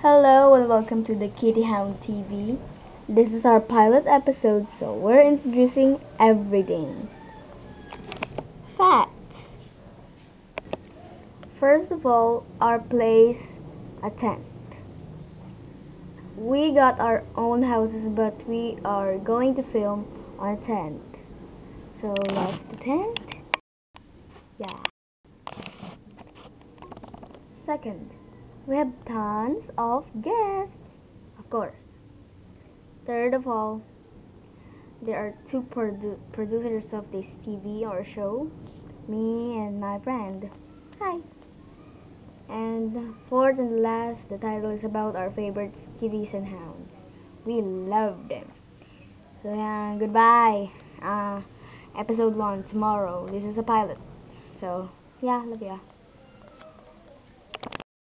Hello and welcome to the KittyHound TV. This is our pilot episode, so we're introducing everything. Facts. First of all, our place, a tent. We got our own houses, but we are going to film on a tent. So that's the tent. Yeah. Second, we have tons of guests, of course. Third of all, there are two producers of this TV or show, me and my friend. Hi. And fourth and last, the title is about our favorite kitties and hounds. We love them. So yeah, goodbye. Episode 1 tomorrow. This is a pilot. So yeah, love ya.